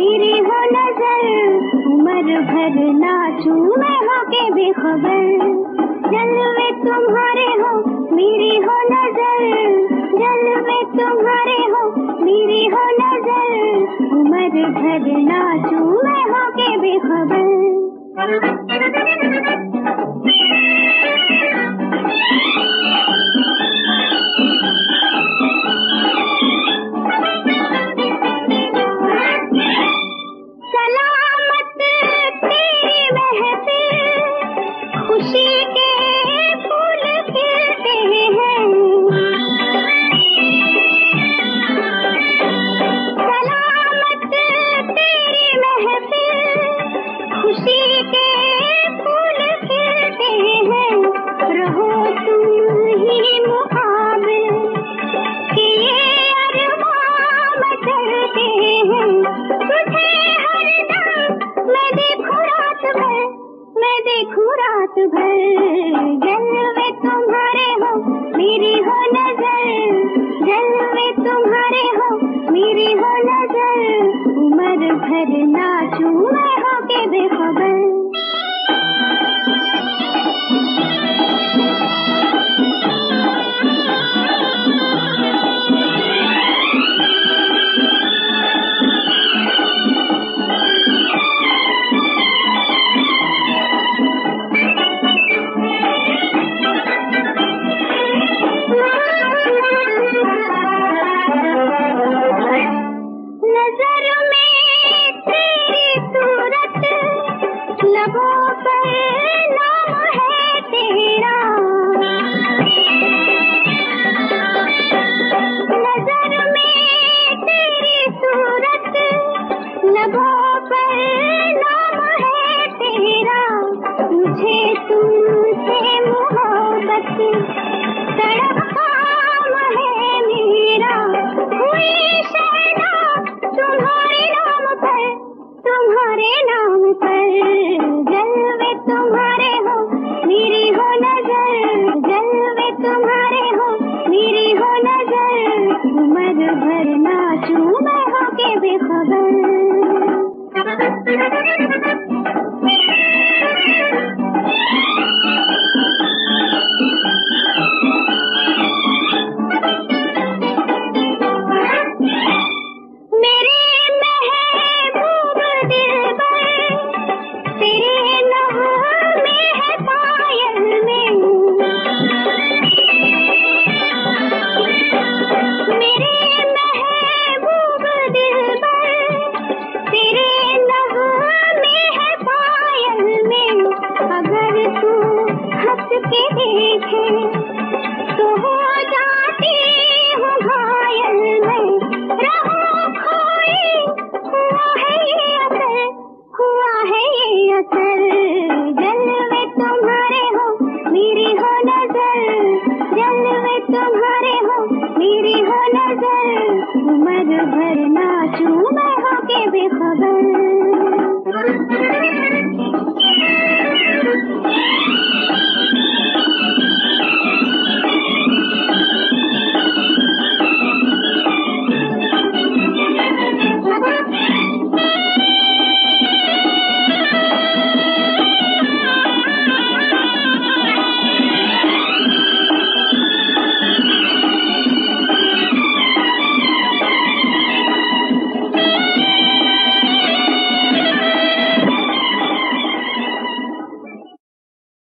मेरी हो नजर, उम्र भर नाचूं मैं होके बेखबर। जलवे तुम्हारे हो, मेरी हो नजर, जलवे तुम्हारे हो, मेरी हो नजर, उम्र भर नाचूं मैं होके बेखबर। सलामत तेरी महफिल, खुशी के फूल खिलते हैं। सलामत तेरी महफिल, खुशी के फूल खिलते हैं। रहो तुम ही मुकाबिल कि ये अरमान मचलते हैं। तुझे हरदम मैं देखूं रात भर, मैं देखूं रात भर। जलवे तुम्हारे हो, मेरी हो नजर, जलवे तुम्हारे हो, मेरी हो नजर, उम्र भर नाचूं मैं होके बेखबर। नजर में तेरी सूरत, लबों पर नाम है तेरा। नजर में तेरी सूरत, लबों पर नाम है तेरा। मुझे तुमसे मोहब्बत, तड़प काम है मेरा। हुई शैना तुम्हारे नाम पर, तुम्हारे नाम पर। जलवे तुम्हारे हो, मेरी हो नजर, जलवे तुम्हारे हो, मेरी हो नजर, उम्र भर नाचूं मैं होके बेखबर। मेरे महबूब दिलबर, तेरे नगमे है पायल में। मेरे महबूब दिलबर, तेरे नगमे है पायल में। अगर तू हंस के देखे तो हो जाती हूँ घायल मैं। रहो खोई, हुआ है ये असर, हुआ है ये असर। जलवे तुम्हारे हो, मेरी हो नजर, जलवे तुम्हारे हो, मेरी हो नजर, उम्र भर नाचूं मैं होके बेखबर।